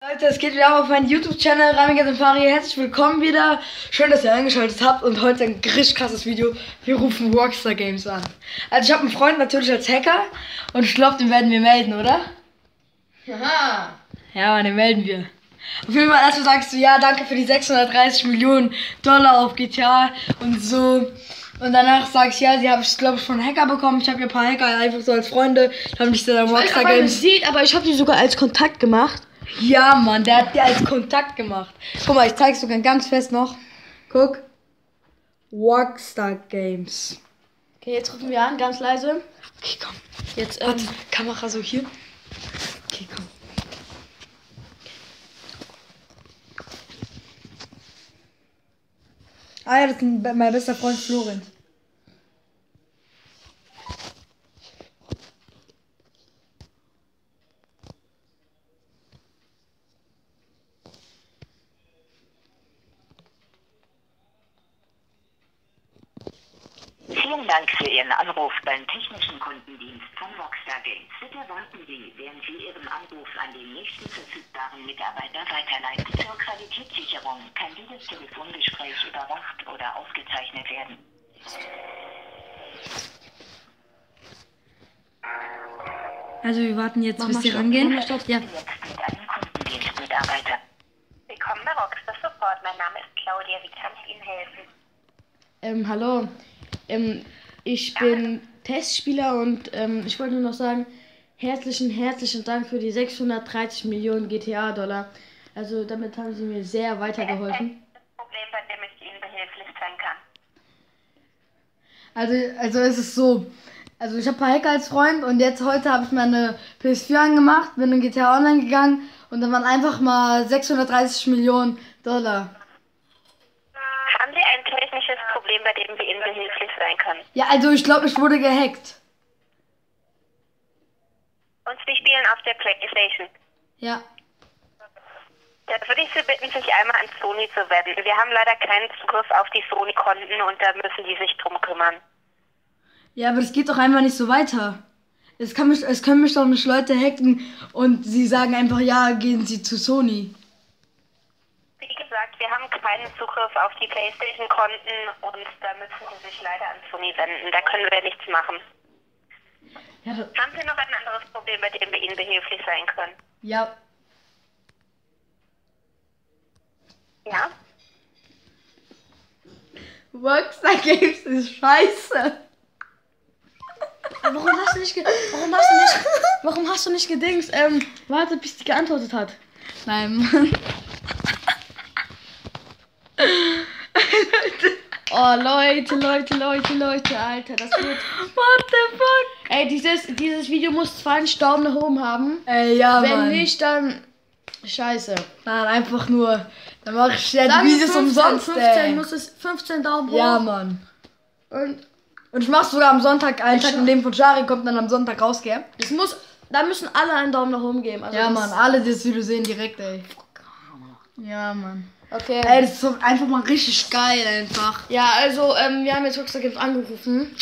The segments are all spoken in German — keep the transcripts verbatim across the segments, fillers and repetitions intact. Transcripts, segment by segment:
Leute, es geht wieder auf meinen YouTube-Channel Ramiger Safari. Herzlich willkommen wieder. Schön, dass ihr eingeschaltet habt und heute ein richtig krasses Video. Wir rufen Rockstar Games an. Also ich habe einen Freund natürlich als Hacker und ich glaube, den werden wir melden, oder? Aha. Ja, den melden wir. Auf jeden Fall erstmal sagst du, ja, danke für die sechshundertdreißig Millionen Dollar auf G T A und so. Und danach sag ich, ja, sie habe ich glaube ich von Hacker bekommen. Ich habe ja ein paar Hacker einfach so als Freunde. Da haben ich dann Rockstar Games. Sieht, aber ich habe die sogar als Kontakt gemacht. Ja, Mann, der hat dir als Kontakt gemacht. Guck mal, ich zeig's sogar ganz fest noch. Guck. Rockstar Games. Okay, jetzt rufen wir an, ganz leise. Okay, komm. Jetzt, ähm, Warte, Kamera so hier. Okay, komm. Ah ja, das ist mein bester Freund Florenz. Vielen Dank für Ihren Anruf beim technischen Kundendienst von Rockstar Games. Bitte warten Sie, während Sie Ihren Anruf an den nächsten verfügbaren Mitarbeiter weiterleiten. Zur Qualitätssicherung kann dieses Telefongespräch überwacht oder aufgezeichnet werden. Also wir warten jetzt, Mach bis mal sie Stopp, rangehen. mach mal Stopp. Ja. Jetzt mit einem Kundendienstmitarbeiter. Willkommen bei Rockstar Support. Mein Name ist Claudia. Wie kann ich Ihnen helfen? ähm, hallo. Ähm, ich bin Testspieler und ähm, ich wollte nur noch sagen, herzlichen, herzlichen Dank für die sechshundertdreißig Millionen G T A-Dollar. Also damit haben Sie mir sehr weitergeholfen. Das Problem, bei dem ich Ihnen behilflich sein kann. Also, also es ist so. Also ich habe ein paar Hacker als Freund und jetzt heute habe ich meine P S vier angemacht, bin in G T A Online gegangen und dann waren einfach mal sechshundertdreißig Millionen Dollar. Haben Sie ein technisches Problem, bei dem wir Ihnen behilflich sein können? Ja, also ich glaube, ich wurde gehackt. Und Sie spielen auf der PlayStation. Ja. Da würde ich Sie bitten, sich einmal an Sony zu wenden. Wir haben leider keinen Zugriff auf die Sony-Konten und da müssen die sich drum kümmern. Ja, aber das geht doch einfach nicht so weiter. Es, kann mich, es können mich doch nicht Leute hacken und sie sagen einfach, ja, gehen Sie zu Sony. Wie gesagt, wir haben keinen Zugriff auf die PlayStation-Konten und da müssen Sie sich leider an Sony wenden. Da können wir nichts machen. Ja, das, Haben Sie noch ein anderes Problem, bei dem wir Ihnen behilflich sein können? ja. Ja? Rockstar Games ist scheiße. Warum hast du nicht, ge warum hast du nicht, warum hast du nicht gedingst? Ähm, warte, bis die geantwortet hat. Nein, Mann. Oh, Leute, Leute, Leute, Leute, Alter, das wird... What the fuck? Ey, dieses, dieses Video muss zwanzig Daumen nach oben haben. Ey, ja, Wenn Mann. nicht, dann... Scheiße. Nein, einfach nur. Dann mache ich ja Dann die Videos fünfzehn, umsonst, fünfzehn ey. muss es fünfzehn Daumen hoch. Ja, Mann. Und Und ich mach's sogar am Sonntag, einen Ich Tag scha- im Leben von Shari, kommt dann am Sonntag raus, gell? es muss... Da müssen alle einen Daumen nach oben geben. Also Ja, das- Mann, alle, die das Video sehen, direkt, ey. Ja, Mann. Okay. Ey, das ist so einfach mal richtig geil, einfach. Ja, also, ähm, wir haben jetzt Rockstar Games angerufen.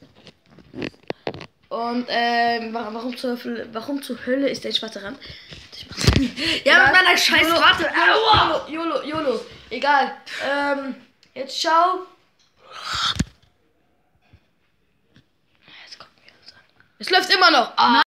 Und, ähm, wa- warum zur, Hölle- warum zur Hölle ist der schwarze Rand? Ja, mit meiner scheiß YOLO, Ratte. Aua! YOLO, YOLO, YOLO. Egal. Ähm, jetzt schau. Jetzt kommt mir das an. Es läuft immer noch. Ah.